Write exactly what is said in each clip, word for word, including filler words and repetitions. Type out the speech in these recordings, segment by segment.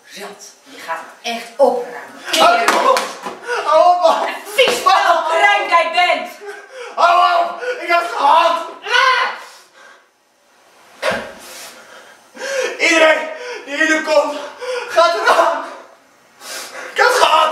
zat. Je gaat het echt opruimen. Hou op! Hou op, man! Vies wat een bruin jij bent! Hou op! Ik heb het gehad! Ah! Iedereen die hier komt, gaat eraan! Ik heb het gehad!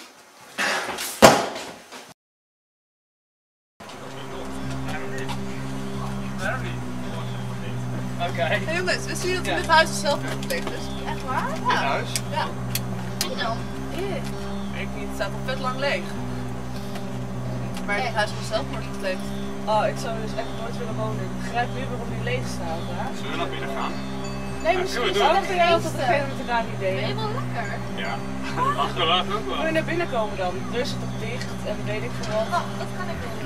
Oké. Okay. Hey jongens, wisten jullie dat in dit huis zelf gepleegd is? Echt waar? Ja. In huis? Ja. Wie dan? Ik. Ik niet, het staat al vet lang leeg. Maar in dit huis is zelfmoord gepleegd. Oh, ik zou dus echt nooit willen wonen. Ik begrijp nu waarom die leeg staat, hè? Zullen we naar binnen gaan? Nee, misschien is het ben jij altijd degene met de raar idee. Ben je wel lekker? Ja. Achterlaat ook wel. Wil je naar binnen komen dan? De deur zit toch dicht en weet ik veel wat. Oh, dat kan ik wel.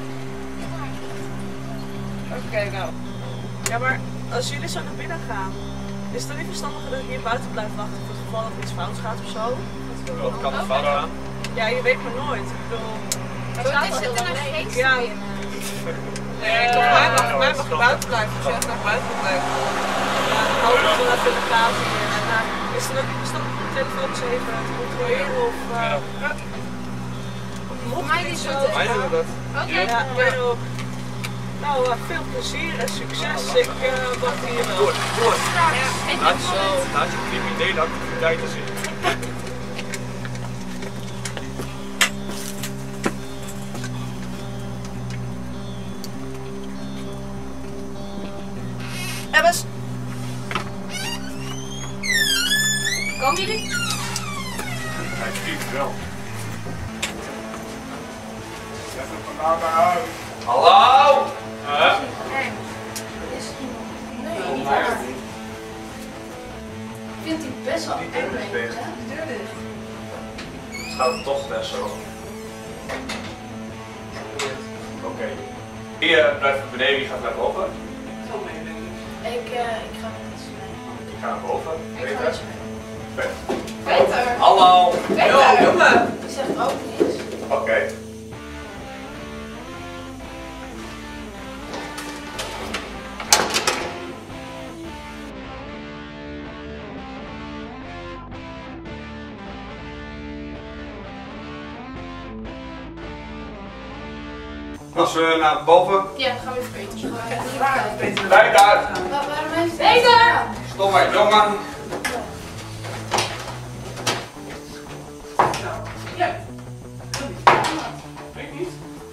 Oké, okay, nou. Ja, maar als jullie zo naar binnen gaan, is het dan niet verstandiger dat ik hier buiten blijf wachten voor het geval dat er iets fout gaat of zo? Wat kan er fout gaan? Ja, je weet maar nooit. Ik bedoel... Het gaat is het een geest ja. binnen? Nee, ik uh, mij mag, mij mag je buiten blijven. Ik zeg naar buiten blijven. Ja, dan hoop ik wel even in de tafel weer. En uh, is het dan ook niet verstandig om de telefoon eens even te controleren of... Uh, ja. uh, Voor mij is het. Mij doen we dat. Oké. Okay. Ja, jij ook. Nou, uh, veel plezier en succes. Ik uh, wacht hier wel. Door, door. Ja, Laat je, laat je criminele activiteiten zien. Ebbes! Komen jullie? Hij vliegt wel. Zet hem vandaag naar huis. Hallo? Huh? Nee. Is het iemand? Nee, niet waar. Ik vind die best wel eng, hè? De deur dicht. Het gaat toch best zo. Oké. Okay. Wie uh, blijft beneden, wie gaat naar boven? Ik, uh, ik ga met iets mee. Ik ga naar boven. Ik ga Peter? iets mee. Peter. Peter! Hallo! Peter! Yo, jongen! Die zegt ook niks. Oké. Okay. Als we naar boven. Ja, dan gaan we even Peter. Waar? Peter. Bij daar! Waarom heeft Peter! Peter! Stop maar, jongen! Ja. Weet ik niet.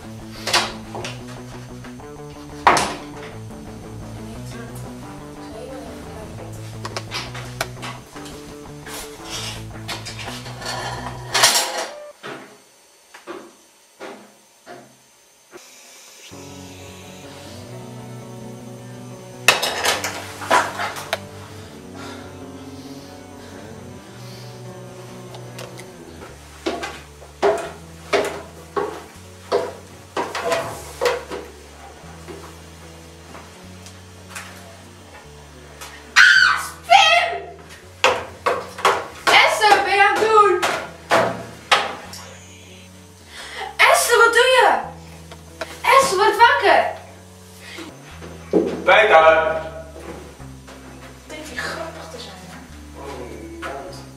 Peter! Denkt hij grappig te zijn, hè? Oh,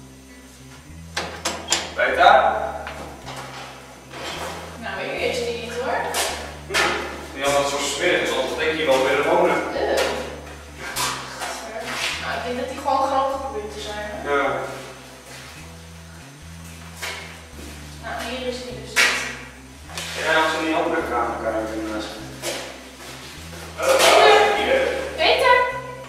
Peter? Nou, hier is hij niet, hoor. Die had dat zo smerig is, anders denk je wel willen wonen. Uh. Nou, ik denk dat hij gewoon grappig probeert te zijn, hè? Ja. Nou, hier is hij dus niet. Ja, als we in die andere kamer kijken. Peter!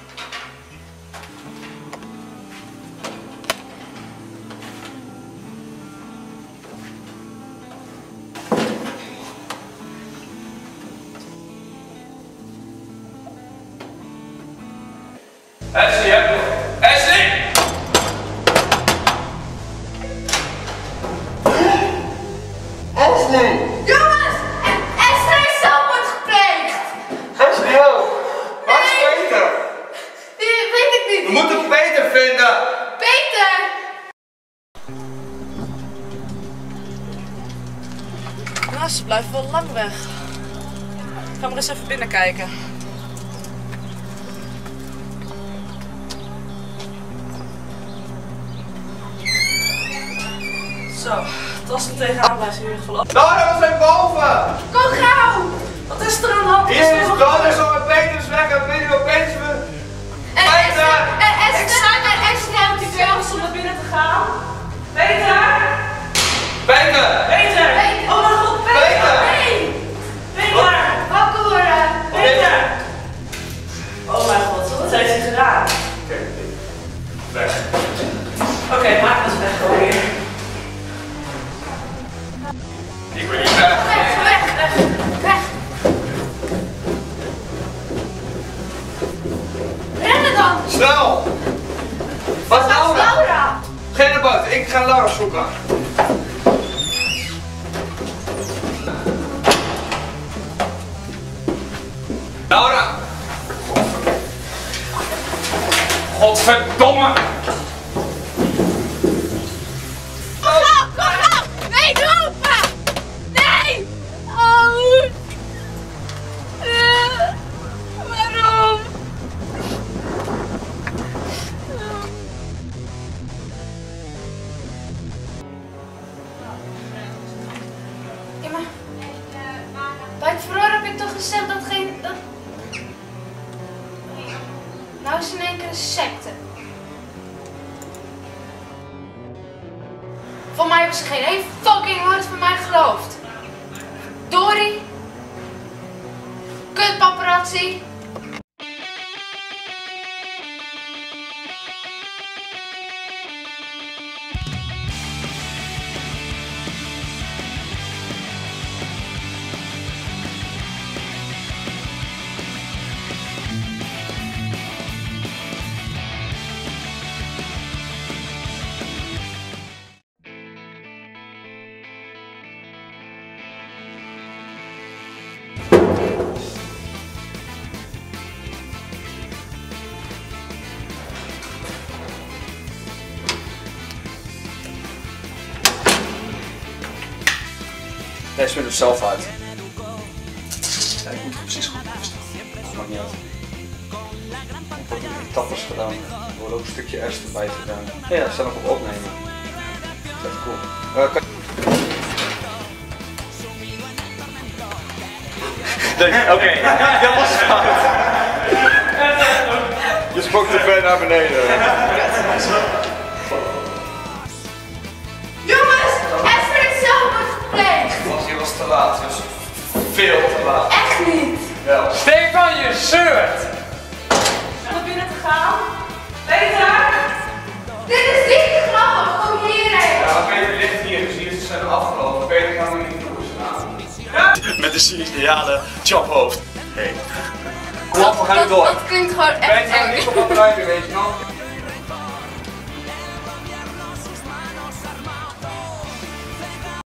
Ashley, heb je... Ashley! Ashley! Jongens! Esther is zelfmoord gepleegd! Ashley, oh! Waar is Peter? Die weet ik niet. We moeten Peter vinden! Peter! Nou, ze blijven wel lang weg. Ga maar eens even binnen kijken. Zo, tassen tegenaan blijven in ieder geval. Laura, we zijn boven! Kom gauw! Wat is er aan de hand? Hier is Laura zo en Peter is weg en weet je wel, Peter is weg. Peter! En Esther en Esther helpt Ik je zeg wel. ons om naar binnen te gaan. Peter! Peter! Peter! Peter. Oh mijn god, Peter! Peter. Nee! Peter! Wakker worden. Peter! Oh mijn god, wat heeft hij gedaan? Oké, weg. Oké, okay, maak ons weg gewoon hier. Ik wil niet weg. Weg, weg, weg. Weg. Rennen dan. Snel! Wat is Waar is Laura? Laura? Ga naar buiten, ik ga Laura zoeken. Laura! Godverdomme! Kom gauw, kom gauw. Nee, doe open. Nee. Oh. Uh, waarom? Ja, maar bij het verhoor heb ik toch gezegd dat geen... Dat... Nou is in één keer een secte. Voor mij hebben ze geen één fucking woord van mij geloofd. Dory. Kut paparazzi. Hij smeert hem zelf uit. Ja, ik moet het precies goed opstaan. Dat maakt niet uit. Ik heb ook tappers gedaan. Er wordt ook een stukje S erbij gedaan. Ja, dat staat nog op opnemen. Dat is echt cool. Uh, kan... Oké, okay. Dat was fout. Je sprong te ver naar beneden. Jongens, Esther is zelfmoord gepleegd. Je was te laat, dus veel te laat. Echt niet. Wel. Steek van je shirt! Om naar binnen te gaan. Peter! Dit is niet te geloven. Kom hierheen. Ja, Peter ligt hier, dus hier is het afgelopen. Peter gaan we niet doen. Met een signale chophoofd. Hey. Kom op, we gaan dat, door. dat klinkt gewoon echt Peter, eng. niet op het rijden, weet je nog?